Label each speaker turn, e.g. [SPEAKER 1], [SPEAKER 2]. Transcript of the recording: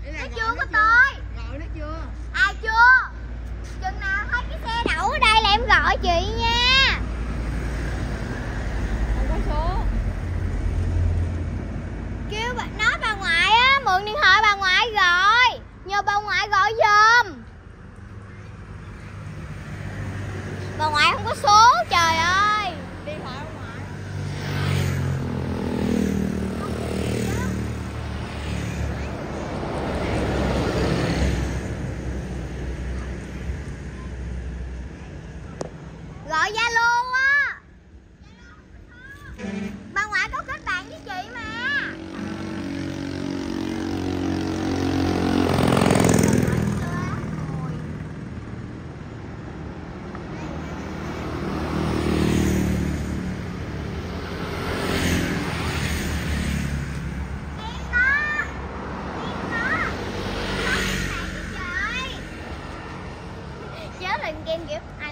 [SPEAKER 1] Nó chưa có tới.
[SPEAKER 2] Gọi nó chưa?
[SPEAKER 1] Chưa. Chừng nào thấy cái xe đậu ở đây là em gọi chị nha.
[SPEAKER 2] Không có số.
[SPEAKER 1] Kêu nói bà ngoại á, mượn điện thoại bà ngoại gọi. Nhờ bà ngoại gọi giùm. Bà ngoại không có số, trời ơi.
[SPEAKER 2] Điện thoại ông ngoại.
[SPEAKER 1] Gọi Zalo á. Bà ngoại có kết bạn với chị mà. Chết rồi, game kiểu